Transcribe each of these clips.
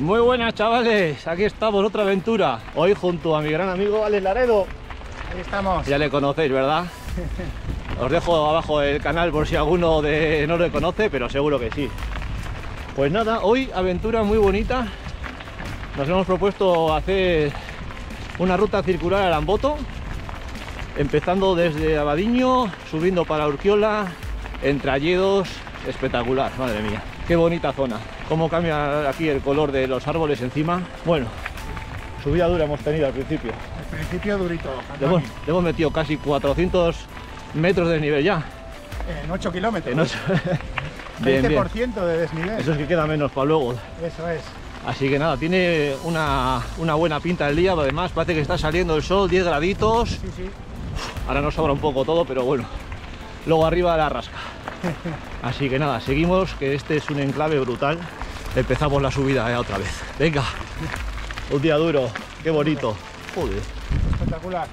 Muy buenas, chavales, aquí estamos, otra aventura. Hoy junto a mi gran amigo Alex Laredo. Ahí estamos. Ya le conocéis, ¿verdad? Os dejo abajo el canal por si alguno no lo conoce, pero seguro que sí. Pues nada, hoy aventura muy bonita. Nos hemos propuesto hacer una ruta circular a Aramboto, empezando desde Abadiño, subiendo para Urkiola, entre Alledos. Espectacular, madre mía, qué bonita zona. Cómo cambia aquí el color de los árboles encima. Bueno, subida dura hemos tenido al principio. Al principio durito. Le hemos metido casi 400 metros de nivel ya. En 8 kilómetros. En 8. 20% de desnivel. Eso es que queda menos para luego. Eso es. Así que nada, tiene una buena pinta el día. Además parece que está saliendo el sol, 10 graditos. Sí, sí. Ahora nos sobra un poco todo, pero bueno. Luego arriba la rasca. Así que nada, seguimos, que este es un enclave brutal. Empezamos la subida otra vez. Venga, un día duro, qué bonito. Joder. Espectacular.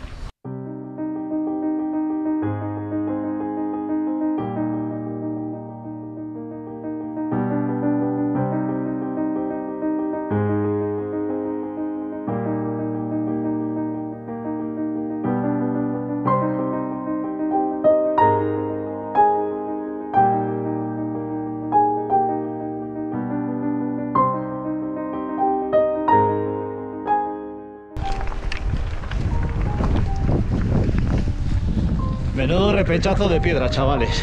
Menudo repechazo de piedra, chavales.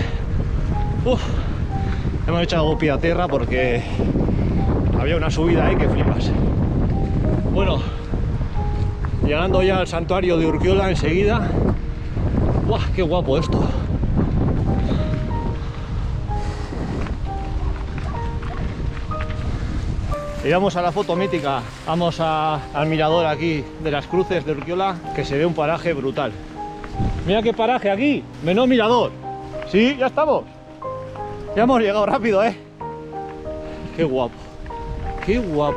Hemos echado pie a tierra porque había una subida ahí que flipas. Bueno, llegando ya al santuario de Urkiola enseguida. ¡Buah, qué guapo esto! Llegamos a la foto mítica. Vamos al mirador aquí de las cruces de Urkiola, que se ve un paraje brutal. Mira qué paraje aquí, menos mirador. Sí, ya estamos. Ya hemos llegado rápido, ¿eh? Qué guapo. Qué guapo.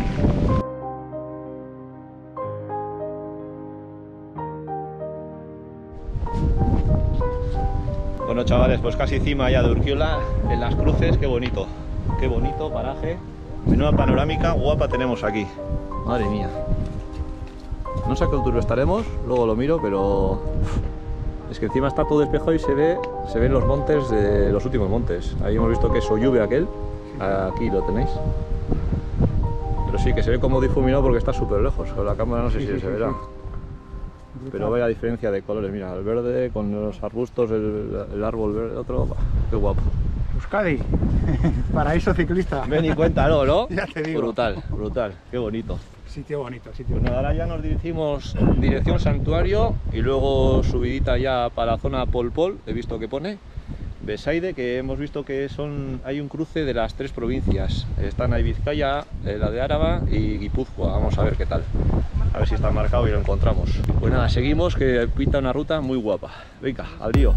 Bueno, chavales, pues casi cima ya de Urkiola, en las cruces. Qué bonito paraje. Menuda panorámica guapa tenemos aquí. Madre mía. No sé a qué altura estaremos, luego lo miro, pero es que encima está todo despejado y se ven los montes, de los últimos montes. Ahí hemos visto que es Sollube aquel, aquí lo tenéis. Pero sí, que se ve como difuminado porque está súper lejos. Con la cámara no sé si se verá. Pero vaya diferencia de colores, mira, el verde con los arbustos, el árbol verde, otro, qué guapo. Euskadi, paraíso ciclista. Ven y cuéntalo, ¿no? Ya te digo. Brutal, brutal, qué bonito. Sitio bonito, sitio Pues nada, ahora ya nos dirigimos en dirección santuario y luego subidita ya para la zona Pol Pol, he visto que pone Besaide, que hemos visto que hay un cruce de las 3 provincias. Están ahí Vizcaya, la de Áraba y Guipúzcoa. Vamos a ver qué tal. A ver si está marcado y lo encontramos. Pues nada, seguimos, que pinta una ruta muy guapa. Venga, al lío.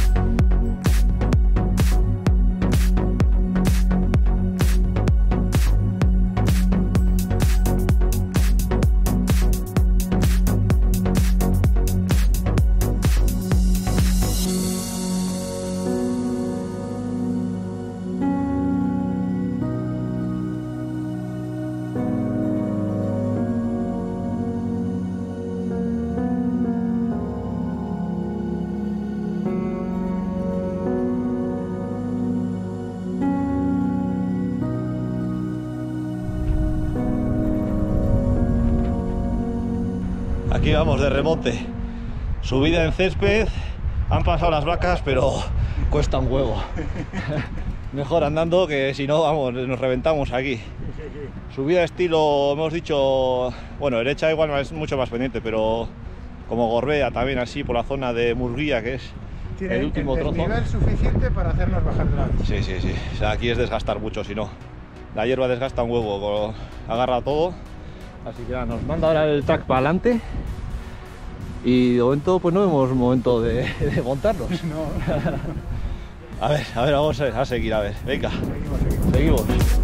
Aquí vamos de remonte, subida en césped, han pasado las vacas, pero cuesta un huevo. Mejor andando, que si no, vamos, nos reventamos aquí. Subida estilo, hemos dicho, bueno, derecha igual es mucho más pendiente, pero como Gorbea también, así por la zona de Murguía, que es el último trozo. Tiene nivel suficiente para hacernos bajar de la bici. Sí, o sea, aquí es desgastar mucho, si no. La hierba desgasta un huevo, agarra todo. Así que nada, nos manda ahora el track para adelante. Y de momento pues no vemos momento de montarnos. No. A ver, vamos a seguir, a ver, venga. Seguimos.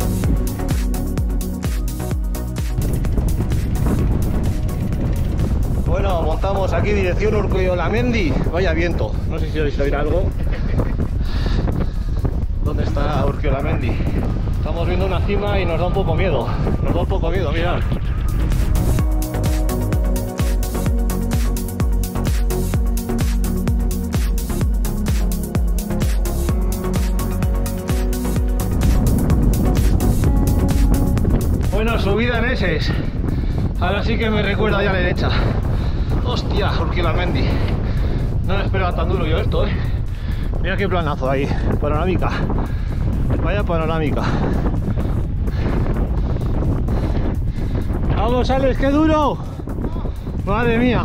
Bueno, montamos aquí dirección Urkiolamendi. Vaya viento, no sé si oís oír algo. ¿Dónde está Urkiolamendi? Estamos viendo una cima y nos da un poco miedo. Nos da un poco miedo, mirad. Bueno, subida en eses. Ahora sí que me recuerda ya a la derecha. Hostia, Urquiolarmendi. No me esperaba tan duro yo esto, eh. Mira qué planazo ahí. Panorámica. Vaya panorámica. Vamos, Alex, qué duro. Madre mía.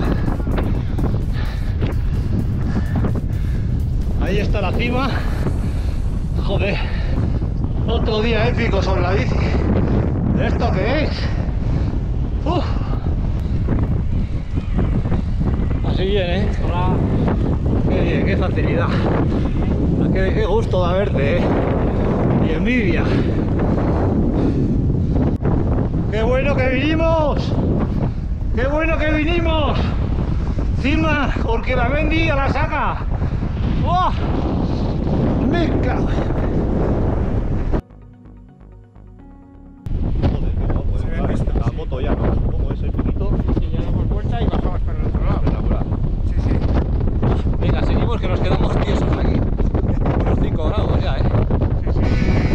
Ahí está la cima. Joder. Otro día épico sobre la bici. ¿Esto qué es? Uf. Así bien, ¿eh? Hola. Qué bien, qué facilidad. Qué gusto da verte, ¿eh? Y envidia. ¡Qué bueno que vinimos! ¡Qué bueno que vinimos! Cima, Urquiolarmendi a la saca. ¡Oh! ¡Me cago! La moto ya, ¿no? Supongo eso, un poquito. Sí, ya damos vuelta y bajamos para el otro lado. Espectacular. Sí, sí. Venga, seguimos que nos quedamos tiesos aquí. Unos 5 grados ya, ¿eh? Sí, sí.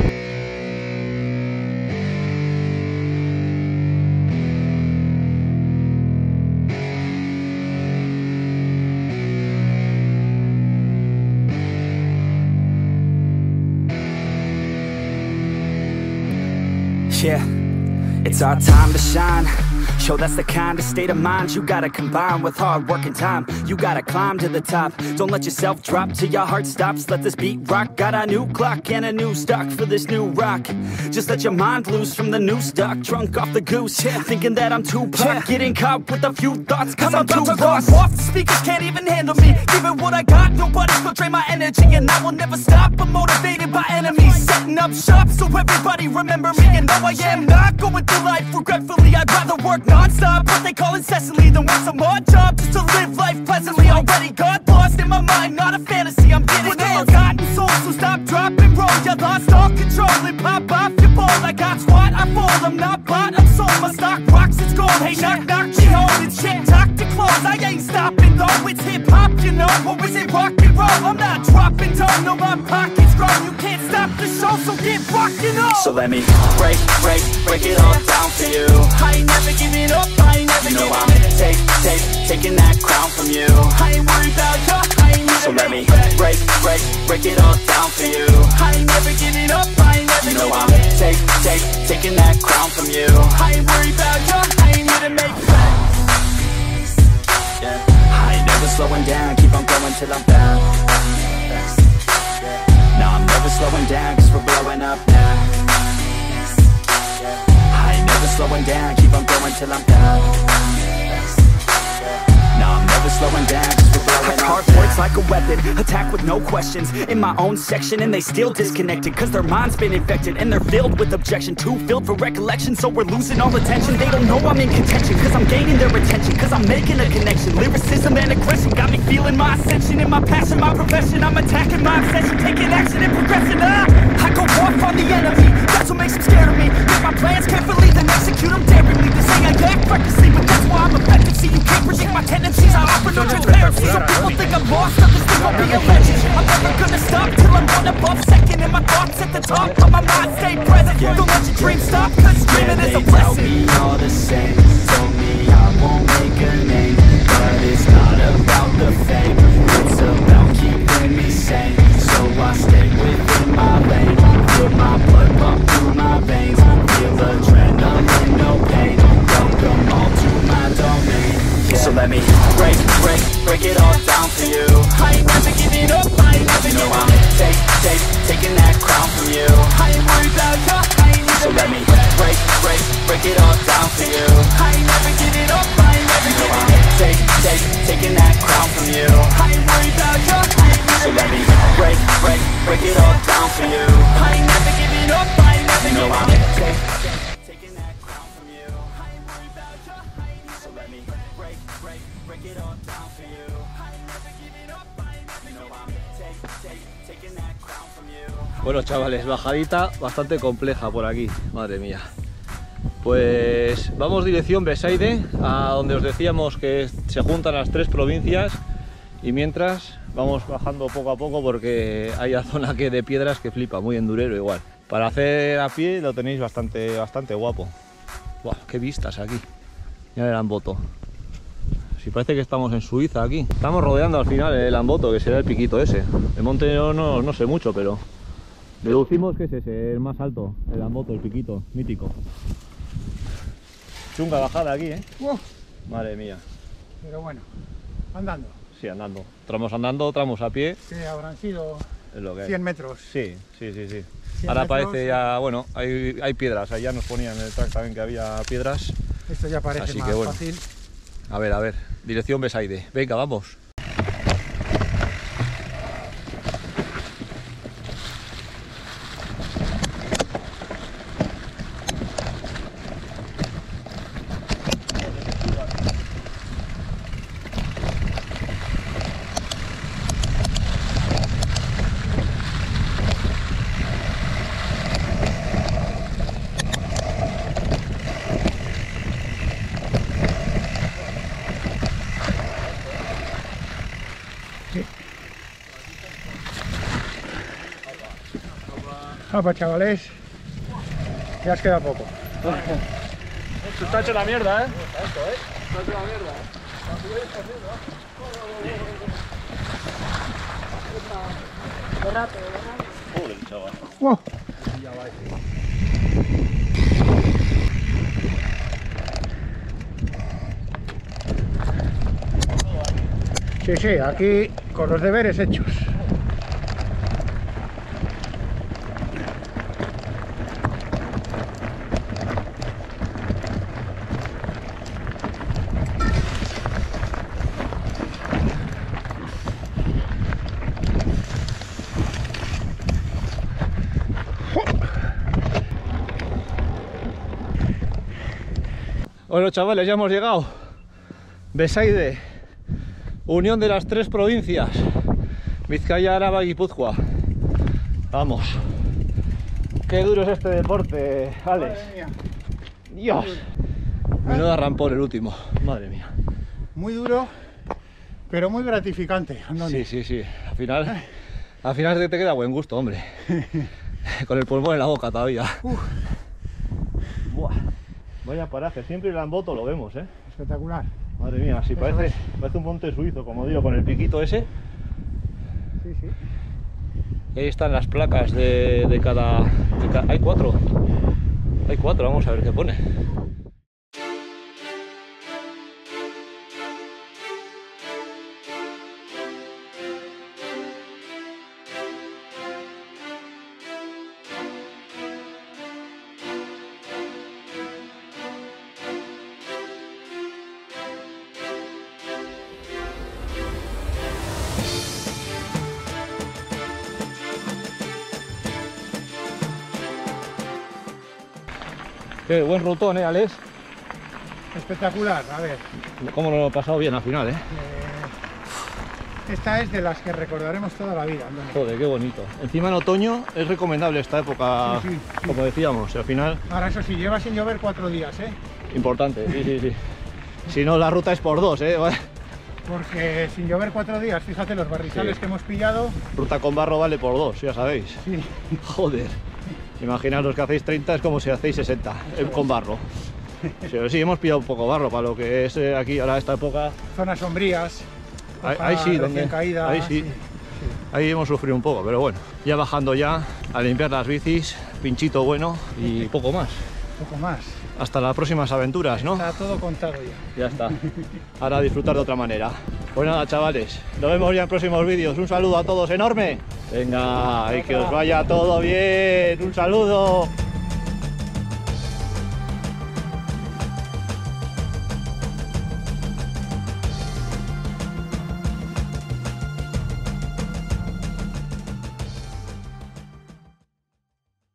Yeah, it's our time to shine. Show that's the kind of state of mind you gotta combine with hard work and time. You gotta climb to the top. Don't let yourself drop till your heart stops. Let this beat rock. Got a new clock and a new stock for this new rock. Just let your mind loose from the new stock. Drunk off the goose, thinking that I'm too pop. Getting caught with a few thoughts cause I'm too lost. Off the speakers can't even handle me. Giving what I got, nobody's gonna drain my energy. And I will never stop, I'm motivated by enemies. Setting up shop so everybody remember me. And no, I am not going through life regretfully. I'd rather work non-stop, what they call incessantly, than work some odd job just to live life pleasantly. Already got lost in my mind, not a fantasy, I'm getting there. Forgotten soul, so stop, drop, and roll. You lost all control and pop off your ball. I got squat, I fold, I'm not bought, I'm sold. My stock rocks, it's gold. Hey, knock, knock, she home, it's shit, talk to close. I ain't stopping though, it's hip-hop, you know. Or is it rock and roll? I'm not dropping down, no, my pocket's grown. You can't stop the show, so get rockin' on. So let me break it all down for you. I ain't never giving up, I ain't never giving up. Taking that crown from you. I ain't worried about you, I ain't never. So let me break it all down for you. I ain't never giving up, I ain't never giving up. Taking that crown from you. I ain't worried about you, I ain't here to make friends. Yeah. I ain't never slowing down, keep on going till I'm down. No, I'm never slowing down, cause we're blowing up now. I ain't never slowing down, keep on going till I'm down. No, I'm never slowing down, cause we're blowing up. Hard words like a weapon, attack with no questions. In my own section and they still disconnected, cause their mind's been infected and they're filled with objection. Too filled for recollection, so we're losing all attention. They don't know I'm in contention, cause I'm gaining their attention. Cause I'm making a connection, lyricism and aggression got me feeling my ascension. In my passion, my profession, I'm attacking my obsession. Taking action and progressing, I go off on the enemy, that's what makes them scared of me. Make my plans carefully, then execute them daringly. They say I act recklessly, but that's why I'm effective. See, you can't predict my tendencies, I offer no transparency. Some people think I'm lost, others think I'll be a legend. I'm never gonna stop till I'm one above second. And my thoughts at the top, but my mind stay present. Don't let your dreams stop, cause dreaming is a blessing. They tell me all the same, told me I won't make a name. But it's not about the fame, it's about keeping me sane. So I stay within my lane, feel my blood pump through my veins. Feel adrenaline, no pain, welcome all to my domain. So let me break it all down for you. I ain't never giving up, I ain't never giving up. I'm taking that crown from you. I ain't worried about you, I ain't never. So let me Bueno, chavales, bajadita bastante compleja por aquí, madre mía. Pues vamos dirección Besaide, a donde os decíamos que se juntan las 3 provincias, y mientras vamos bajando poco a poco porque hay una zona que de piedras que flipa, muy endurero igual. Para hacer a pie lo tenéis bastante guapo. Buah, qué vistas aquí. Ya el Amboto. Si parece que estamos en Suiza aquí. Estamos rodeando al final el Amboto, que será el piquito ese. El monte no sé mucho, pero deducimos que es ese, el más alto, el Amboto, el piquito, mítico. Chunga bajada aquí, ¿eh? Madre mía. Pero bueno, andando. Sí, andando. Tramos andando, tramos a pie. Sí, habrán sido Es lo que hay. 100 metros. Sí. 100 Ahora metros. parece ya, bueno, hay piedras. Ahí ya nos ponían en el track también que había piedras. Esto ya parece Así más que bueno. fácil. A ver, dirección Besaide. Venga, vamos. Pues chavales, ya os queda poco. Se está hecho la mierda, ¿eh? Está hecho la mierda. Joder, chaval. ¡Wow! Sí, aquí con los deberes hechos. Bueno, chavales, ya hemos llegado. Besaide, unión de las 3 provincias, Vizcaya, Araba y Guipúzcoa. Vamos. Qué duro es este deporte, Alex. Madre mía. Dios. Menuda rampón el último. Madre mía. Muy duro, pero muy gratificante, Andoni. Sí. Al final te queda buen gusto, hombre. Con el pulmón en la boca todavía. Buah. Vaya paraje, siempre el Amboto lo vemos, ¿eh? Espectacular. Madre mía, sí, parece un monte suizo, como digo, con el piquito ese. Sí. Y ahí están las placas de cada... Hay 4. Hay 4, vamos a ver qué pone. Qué buen rutón, Alex. Espectacular, a ver. Cómo lo he pasado bien al final, Esta es de las que recordaremos toda la vida, Andoni. Joder, qué bonito. Encima en otoño es recomendable esta época, Sí. como decíamos, y al final Ahora eso sí, lleva sin llover 4 días, ¿eh? importante, sí. Si no, la ruta es por 2, Porque sin llover 4 días, fíjate los barrizales Sí. que hemos pillado. Ruta con barro vale por 2, ya sabéis. Sí. Joder. Imaginaos que hacéis 30 es como si hacéis 60 con barro. Sí, hemos pillado un poco barro para lo que es aquí ahora esta época. Zonas sombrías. Ahí sí, donde caída, ahí sí. Ahí hemos sufrido un poco, pero bueno, ya bajando ya a limpiar las bicis, pinchito bueno y poco más. Poco más. Hasta las próximas aventuras, ¿no? Está todo contado ya. Ya está. Ahora a disfrutar de otra manera. Pues nada, chavales, nos vemos ya en próximos vídeos. Un saludo a todos enorme. Venga, y que os vaya todo bien. Un saludo.